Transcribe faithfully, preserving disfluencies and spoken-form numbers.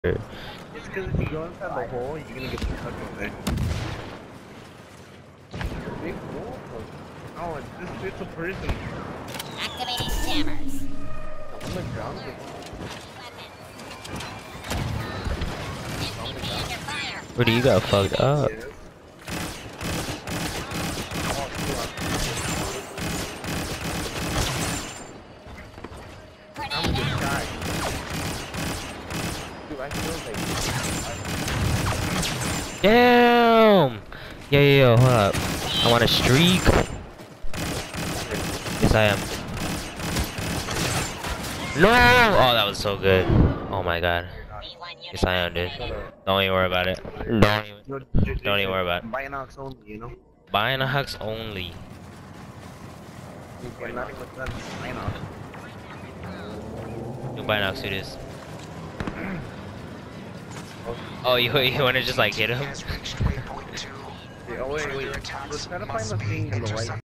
It's because if you go inside the hole, you're gonna get stuck over there. Big hole? Oh, it's just it's a prison. Activating jammers. On the ground. Where do you got fucked up? Yes. I'm a good guy. Dude, I feel like... Damn! Yo, yo, yo, hold up. I want a streak. Yes, I am. No! Oh, that was so good. Oh my god. Yes, I am, dude. Don't even worry about it. Don't even, don't even worry about it. Binocs only, you know? Binocs only. You're not even done Binocs. Do Binocs do this. Oh, you, you wanna just like hit him? Yeah, oh, wait, wait. Let's try to find the thing in the right.